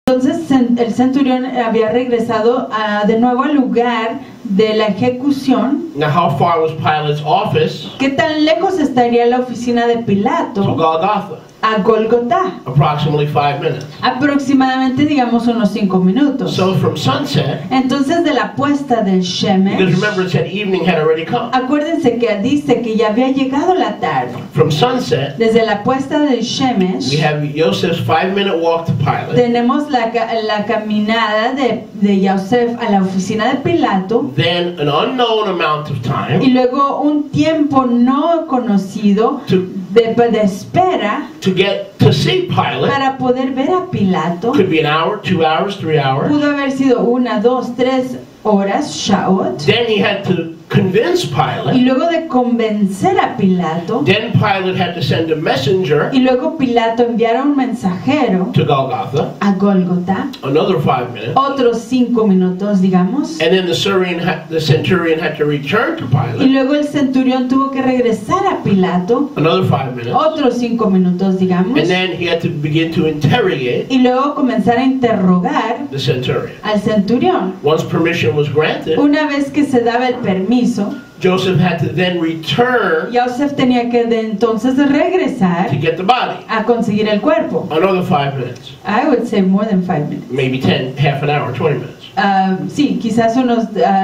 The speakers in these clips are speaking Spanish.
Entonces el centurión había regresado de nuevo al lugar de la ejecución. Now, how far was Pilate's office ¿Qué tan lejos estaría la oficina de to Pilato Golgotha? a Gólgota? Approximately 5 minutes. Aproximadamente, digamos, unos 5 minutos. So from sunset, Entonces de la puesta del because Shemesh, remember it said evening had already come. acuérdense que dice que ya había llegado la tarde. From sunset, Desde la puesta del we Shemesh have Joseph's 5-minute walk to Pilate. tenemos la caminada de Yosef a la oficina de Pilato, Then an unknown amount of y time luego un tiempo no conocido to de espera get to see Pilate. para poder ver a Pilato. Could be an hour, 2 hours, 3 hours. Pudo haber sido 1, 2, 3 horas, Shaot. Then he had to convince Y Pilate. luego de convencer a Pilato, Then Pilate had to send a messenger y luego Pilato enviara un mensajero to Golgotha. a Gólgota, Another 5 minutes. otros 5 minutos, digamos. And then the centurion had to return to Y Pilate. luego el centurión tuvo que regresar a Pilato, Another 5 minutes. otros 5 minutos, digamos. And then he had to begin to interrogate Y luego comenzar a interrogar the centurion. al centurión. Once permission was granted, Una vez que se daba el permiso, Joseph had to then return Yosef tenía que entonces regresar to get the body. a conseguir el cuerpo. Another 5 minutes. I would say more than 5 minutes. Maybe 10, half an hour, 20 minutes. Sí, quizás unos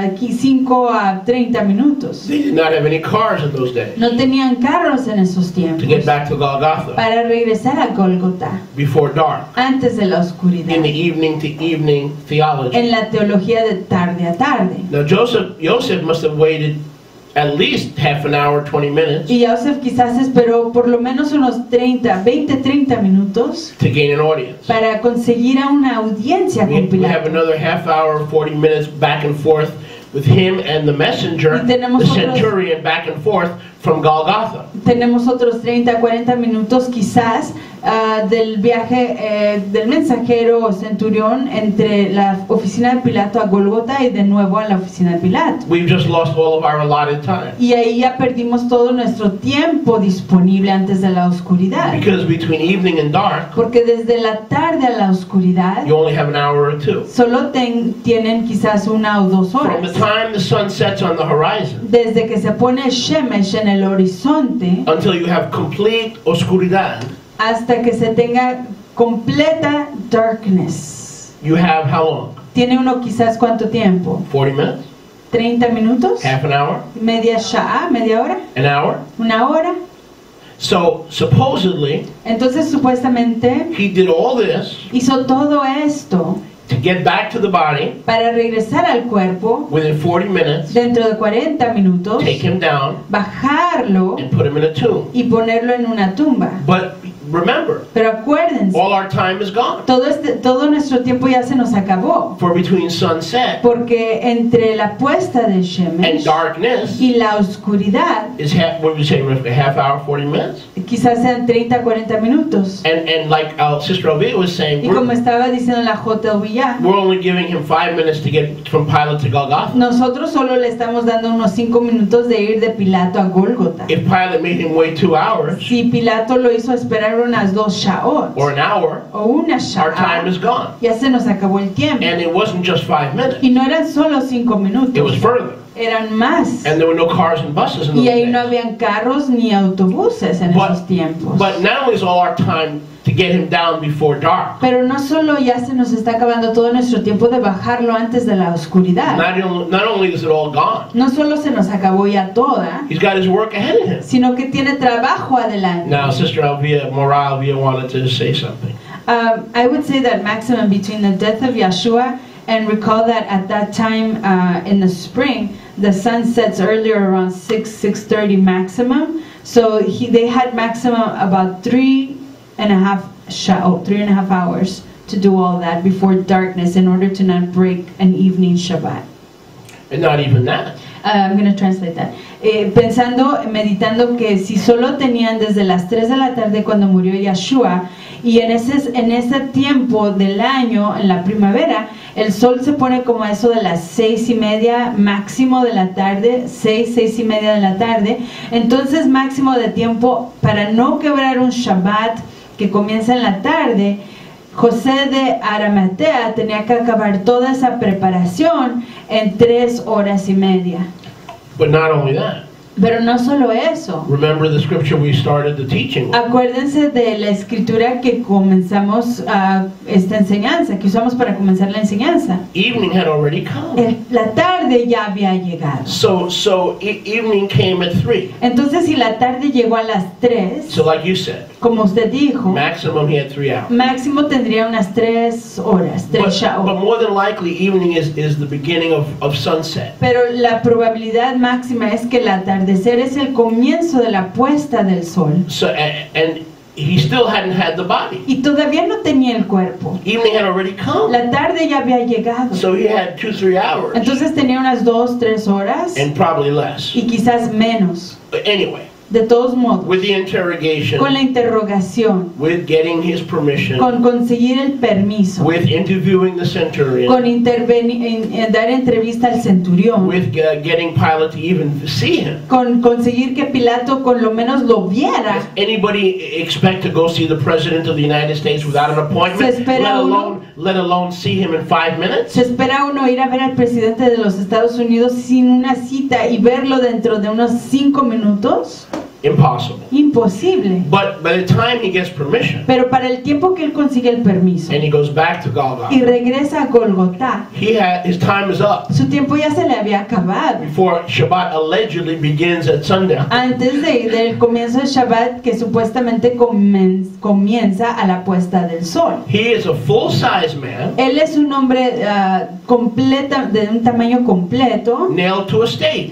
5 a 30 minutos. They did not have any cars in those days No tenían carros en esos to get tiempos back to Golgotha para regresar a Gólgota before dark. antes de la oscuridad, In the evening to evening theology. en la teología de tarde a tarde. Now Joseph must have waited at least half an hour, 20 minutes Y Yosef quizás esperó por lo menos unos 20-30 minutos to gain an audience. para conseguir a una audiencia con We have Pilato. another half hour, 40 minutes back and forth with him and the messenger, Y tenemos the otros- centurion, back and forth from Golgotha. Tenemos otros 30-40 minutos quizás del viaje del mensajero o centurión entre la oficina de Pilato a Gólgota y de nuevo a la oficina de Pilato. We've just lost all of our allotted time. Y ahí ya perdimos todo nuestro tiempo disponible antes de la oscuridad. Because between evening and dark, Porque desde la tarde a la oscuridad you only have an hour or two. solo tienen quizás 1 o 2 From the horas. time the sun sets on the horizon Desde que se pone el Shemesh en el horizonte until you have complete oscuridad, hasta que se tenga completa darkness. you have how long? ¿Tiene uno quizás cuánto tiempo? 40 minutes? 30 minutos, Half an hour? media sha'a, media hora, An hour? 1 hora. So supposedly, Entonces supuestamente he did all this hizo todo esto to get back to the body para regresar al cuerpo within 40 minutes, dentro de 40 minutos, take him down, bajarlo and put him in a tomb. y ponerlo en una tumba. But remember, Pero acuérdense, all our time is gone. todo nuestro tiempo ya se nos acabó, For between sunset porque entre la puesta del and Shemesh darkness y la oscuridad is what would you say, Rivka, half hour, 40 minutes? quizás sean 30-40 minutos. And like Sister Elvia was saying, Y como estaba diciendo la JLV, we're only giving him 5 minutes to get from Pilate to Golgotha. nosotros solo le estamos dando unos 5 minutos de ir de Pilato a Gólgota. If Pilate made him wait 2 hours Si Pilato lo hizo esperar unas 2 shaot or an hour, o una our time is sha'a, gone. ya se nos acabó el tiempo. And it wasn't just 5 minutes, Y no eran solo 5 it was minutos, further. eran más. And there were no cars and buses in Y those ahí no days. habían carros ni autobuses en esos tiempos. But not only is all our time to get him down before dark, Pero no solo ya se nos está acabando todo nuestro tiempo de bajarlo antes de la oscuridad. not only is it all gone, No solo se nos acabó ya toda, he's got his work ahead of him. sino que tiene trabajo adelante. Now, Sister Elvia, Mora Elvia wanted to say something. I would say that maximum between the death of Yeshua, and recall that at that time in the spring, the sun sets earlier around 6:30 maximum. So they had maximum about 3.5 hours to do all that before darkness in order to not break an evening Shabbat. And not even that. I'm going to translate that. Meditando que si solo tenían desde las 3 de la tarde cuando murió Yeshua, y en ese tiempo del año, en la primavera, el sol se pone como a eso de las 6:30 máximo de la tarde, 6:30 de la tarde, entonces máximo de tiempo para no quebrar un Shabbat que comienza en la tarde. José de Arimatea tenía que acabar toda esa preparación en 3 horas y media. But not only that. Pero no solo eso. Remember the scripture we started the teaching with. Acuérdense de la escritura que comenzamos esta enseñanza, que usamos para comenzar la enseñanza. Evening had already come. La tarde ya había llegado. So evening came at 3. Entonces, si la tarde llegó a las 3, So like you said, como usted dijo, maximum he had 3 hours. máximo tendría unas 3 horas, 3 But horas. more than likely, evening is the beginning of sunset. Pero la probabilidad máxima es que el atardecer es el comienzo de la puesta del sol. So and he still hadn't had the body. Y todavía no tenía el cuerpo. Evening had already come. La tarde ya había llegado. So he had 2-3 hours. Entonces tenía unas 2-3 horas And probably less. y quizás menos. But anyway, De todos modos, with the interrogation, con la interrogación, with getting his permission, con conseguir el permiso, with interviewing the centurion, con dar entrevista al centurión, with getting Pilate to even see him. con conseguir que Pilato con lo menos lo viera. Does anybody expect to go see the President of the United States without an appointment, Se espera let alone see him in 5 minutes? Se espera uno ir a ver al presidente de los Estados Unidos sin una cita y verlo dentro de unos 5 minutos. Impossible. Imposible. But by the time he gets permission Pero para el tiempo que él consigue el permiso and he goes back to y Golgotha, regresa a Golgotá, his time is up su tiempo ya se le había acabado. before Shabbat allegedly begins at sundown. Antes del comienzo del Shabbat, que supuestamente comienza a la puesta del sol. He is a full-size man Él es un hombre de un tamaño completo, nailed to a stake.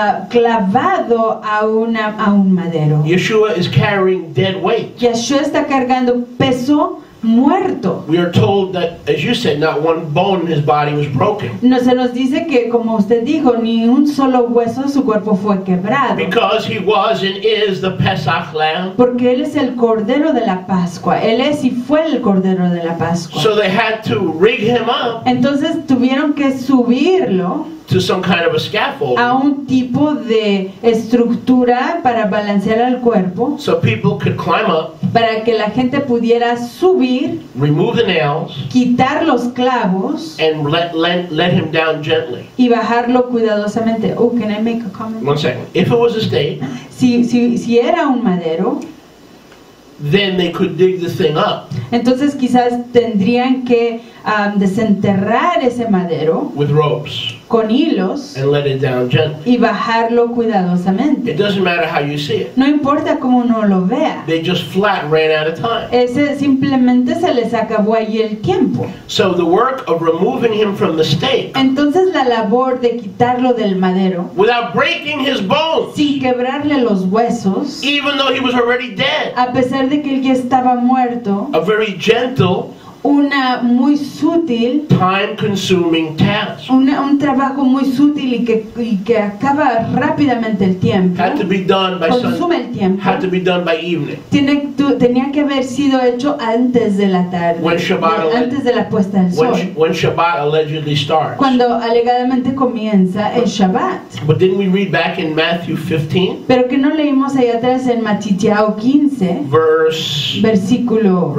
clavado a un madero. Yeshua is carrying dead weight. Yeshua está cargando peso muerto. We are told that, as you said, not one bone in his body was broken. Se nos dice que, como usted dijo, ni un solo hueso de su cuerpo fue quebrado. Because he was and is the Pesach lamb. Porque él es el Cordero de la Pascua. Él es y fue el Cordero de la Pascua. So they had to rig him up Entonces tuvieron que subirlo to some kind of a scaffold a un tipo de estructura para balancear al cuerpo, so people could climb up, para que la gente pudiera subir, remove the nails, quitar los clavos and let him down gently. y bajarlo cuidadosamente. Oh, can I make a comment? 1 second. If it was a stake, Si era un madero, then they could dig the thing up entonces quizás tendrían que desenterrar ese madero with ropes con hilos and let it down gently. y bajarlo It cuidadosamente. doesn't matter how you see it. No importa cómo uno lo vea. They just flat ran out of time. Ese simplemente se les acabó allí el tiempo. So the work of removing him from the stake Entonces la labor de quitarlo del madero without breaking his bones, sin quebrarle los huesos, even though he was already dead, a pesar de que él ya estaba muerto, a very gentle, una muy sutil, time-consuming task. un trabajo muy sutil y que acaba rápidamente el tiempo, Had to be done by consume el tiempo, had to be done by evening. tenía que haber sido hecho antes de la tarde, When Shabbat antes de la puesta del sol, When Shabbat allegedly starts. cuando alegadamente comienza el Shabbat. But didn't we read back in Matthew 15, Pero que no leímos allá atrás en Matitiao 15, versículo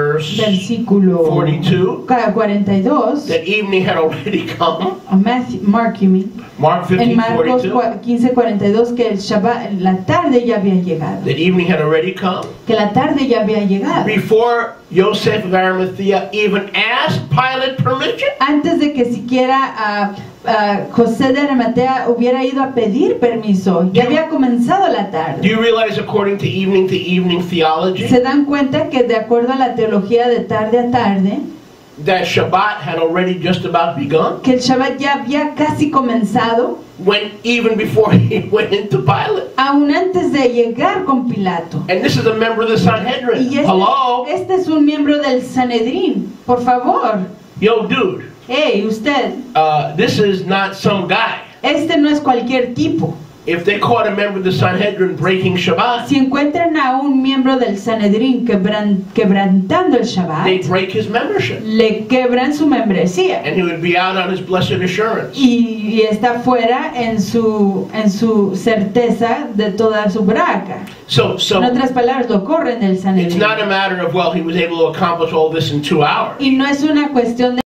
42, 42, that evening had already come. Mark, you mean? Mark En 15, Marcos 42, 15:42, que el Shabbat, la tarde ya había llegado, that evening had already come. que la tarde ya había llegado. Before Joseph of Arimathea even asked Pilate permission. Antes de que siquiera José de Arimatea hubiera ido a pedir permiso, ya había comenzado la Do tarde. you realize, according to evening theology, Se dan cuenta que de acuerdo a la teología de tarde a tarde, that Shabbat had already just about begun? que el Shabbat ya había casi comenzado, When even before he went into Pilate. aún antes de llegar con Pilato. And this is a member of the Sanhedrin. Y Hello? este es un miembro del Sanedrín, por favor. Yo, dude, Hey, usted, this is not some guy. este no es cualquier tipo. if they caught a member of the Sanhedrin breaking Shabbat, Si encuentran a un miembro del Sanedrín quebrantando el Shabbat, they'd break his membership. le quebran su membresía And he would be out on his blessed assurance. y está fuera en su certeza de toda su braca. So En otras palabras, lo corren del it's Sanedrín. not a matter of, well, he was able to accomplish all this in 2 hours. Y no es una cuestión de